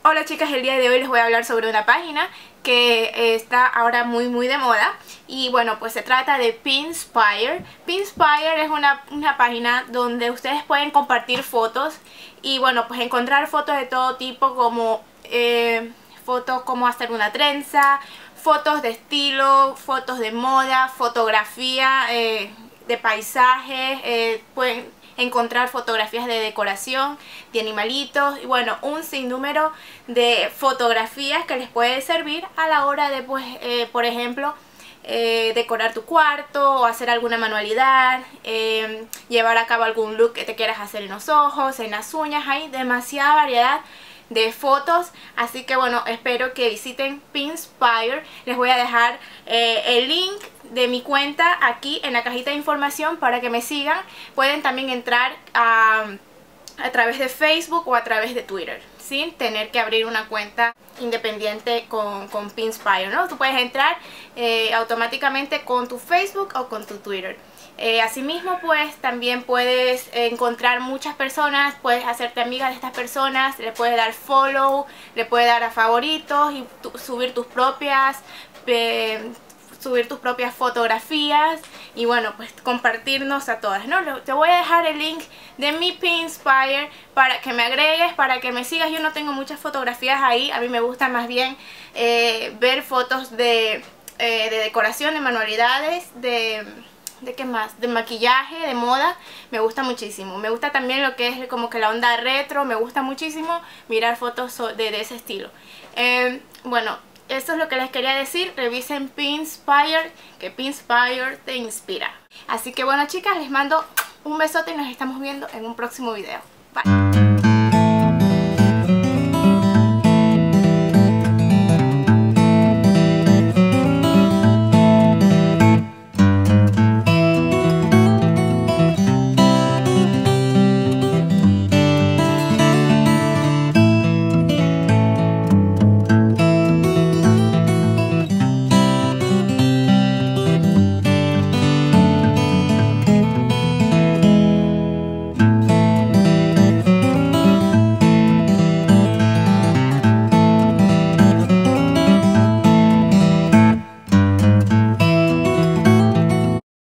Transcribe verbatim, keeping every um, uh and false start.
Hola chicas, el día de hoy les voy a hablar sobre una página que está ahora muy muy de moda. Y bueno, pues se trata de Pinspire. Pinspire es una, una página donde ustedes pueden compartir fotos y bueno, pues encontrar fotos de todo tipo, como eh, fotos como hacer una trenza, fotos de estilo, fotos de moda, fotografía eh, de paisajes, eh, pueden encontrar fotografías de decoración, de animalitos y bueno, un sinnúmero de fotografías que les puede servir a la hora de, pues, eh, por ejemplo, eh, decorar tu cuarto o hacer alguna manualidad, eh, llevar a cabo algún look que te quieras hacer en los ojos, en las uñas. Hay demasiada variedad de fotos, así que bueno, espero que visiten Pinspire. Les voy a dejar eh, el link de mi cuenta aquí en la cajita de información para que me sigan. Pueden también entrar a, a través de Facebook o a través de Twitter sin tener que abrir una cuenta independiente con, con Pinspire, ¿no? Tú puedes entrar eh, automáticamente con tu Facebook o con tu Twitter. Eh, asimismo, pues también puedes encontrar muchas personas, puedes hacerte amiga de estas personas, le puedes dar follow, le puedes dar a favoritos y tu, subir tus propias eh, subir tus propias fotografías y bueno, pues compartirnos a todas, ¿no? Te voy a dejar el link de mi Pinspire para que me agregues, para que me sigas. Yo no tengo muchas fotografías ahí, a mí me gusta más bien eh, ver fotos de, eh, de decoración, de manualidades, de... ¿de qué más? De maquillaje, de moda. Me gusta muchísimo. Me gusta también lo que es como que la onda retro. Me gusta muchísimo mirar fotos de, de ese estilo. Eh, bueno, esto es lo que les quería decir. Revisen Pinspire, que Pinspire te inspira. Así que bueno chicas, les mando un besote y nos estamos viendo en un próximo video. Bye.